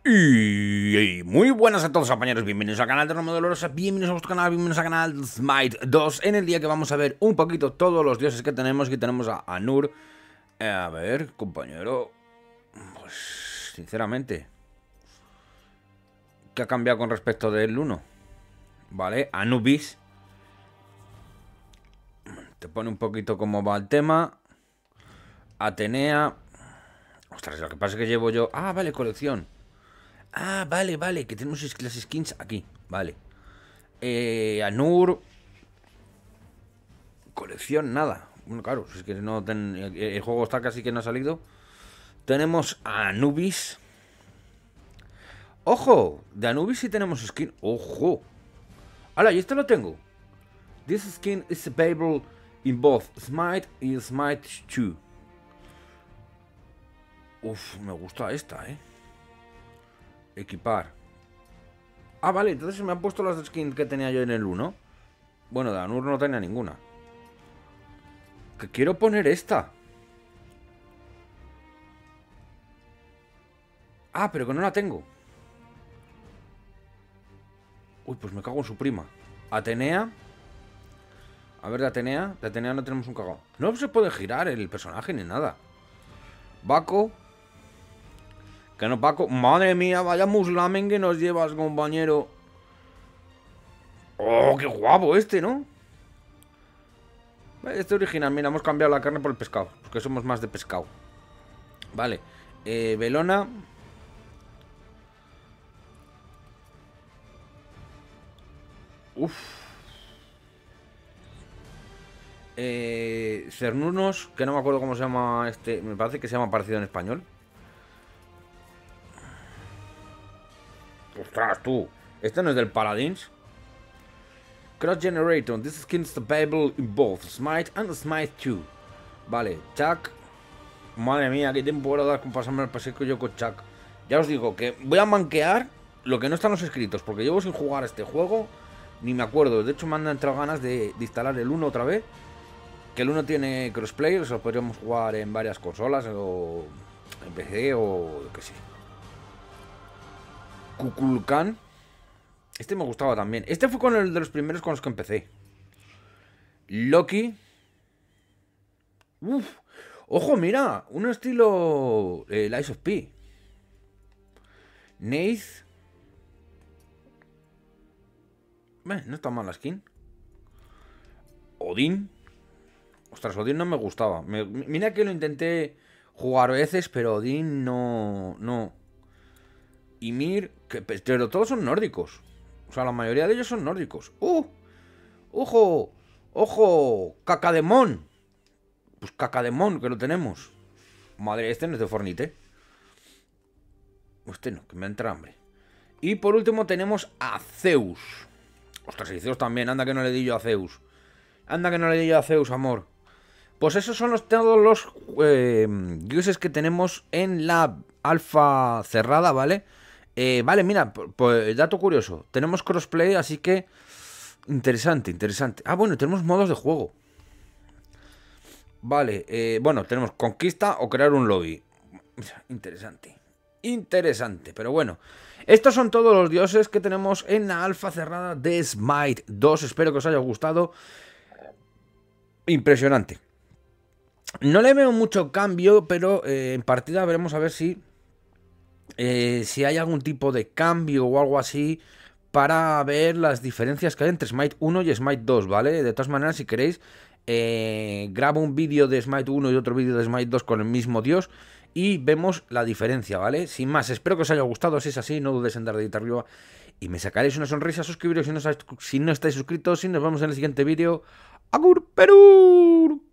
Y muy buenas a todos, compañeros, bienvenidos al canal de Romo Dolorosa, bienvenidos a vuestro canal, bienvenidos al canal Smite 2, en el día que vamos a ver un poquito todos los dioses que tenemos. Aquí tenemos a Anur. A ver, compañero, pues sinceramente, ¿qué ha cambiado con respecto del 1? Vale, Anubis. Te pone un poquito cómo va el tema. Atenea. Ostras, lo que pasa es que llevo yo... Ah, vale, colección. Ah, vale, vale, que tenemos las skins aquí. Vale. Anur. Colección, nada. Bueno, claro, es que no el juego está casi que no ha salido. Tenemos a Anubis. ¡Ojo! De Anubis sí tenemos skin. ¡Ojo! ¡Hala! Y este lo tengo. This skin is available in both Smite y Smite 2. Uf, me gusta esta, Equipar. Ah, vale, entonces me han puesto las skins que tenía yo en el 1. Bueno, de Anur no tenía ninguna. Que quiero poner esta. Ah, pero que no la tengo. Uy, pues me cago en su prima. Atenea. A ver, de Atenea. De Atenea no tenemos un cagado. No se puede girar el personaje ni nada. Baco. Que no, Paco. Madre mía, vaya muslamen que nos llevas, compañero. Oh, qué guapo este, ¿no? Este original, mira, hemos cambiado la carne por el pescado. Porque somos más de pescado. Vale. Belona. Uf. Cernunos, que no me acuerdo cómo se llama este. Me parece que se llama parecido en español. Ostras, tú. Este no es del Paladins. Cross Generator. This skin is available in both Smite and Smite 2. Vale, Chuck. Madre mía, qué tiempo voy a dar con pasarme el paseo yo con Chuck. Ya os digo que voy a manquear lo que no están los escritos, porque llevo sin jugar este juego. Ni me acuerdo. De hecho, me han entrado ganas de instalar el 1 otra vez. Que el 1 tiene crossplay, o sea, podríamos jugar en varias consolas o en PC o lo que sé. Kukulkan. Este me gustaba también. Este fue con el de los primeros con los que empecé. Loki. Uf. Ojo, mira. Un estilo Lies of P. Nath. No está mal la skin. Odín. Ostras, Odín no me gustaba. Mira que lo intenté jugar veces, pero Odín no. Ymir, pero todos son nórdicos. O sea, la mayoría de ellos son nórdicos. ¡Ojo! ¡Ojo! ¡Cacademón! Pues Cacademón, que lo tenemos. Madre, este no es de Fornite. Este no, que me entra hambre. Y por último tenemos a Zeus. Ostras, y Zeus también. Anda que no le di yo a Zeus. Anda que no le di yo a Zeus, amor. Pues esos son todos los dioses que tenemos en la alfa cerrada, ¿vale? Vale, mira, pues dato curioso. Tenemos crossplay, así que... Interesante, interesante. Ah, bueno, tenemos modos de juego. Vale, bueno, tenemos conquista o crear un lobby. Interesante. Interesante, pero bueno. Estos son todos los dioses que tenemos en la alfa cerrada de Smite 2. Espero que os haya gustado. Impresionante. No le veo mucho cambio, pero en partida veremos a ver si hay algún tipo de cambio o algo así para ver las diferencias que hay entre Smite 1 y Smite 2, ¿vale? De todas maneras, si queréis, grabo un vídeo de Smite 1 y otro vídeo de Smite 2 con el mismo dios y vemos la diferencia, ¿vale? Sin más, espero que os haya gustado. Si es así, no dudes en dar dedito arriba y me sacaréis una sonrisa, suscribiros si no estáis suscritos y nos vemos en el siguiente vídeo. ¡Agur, Perú!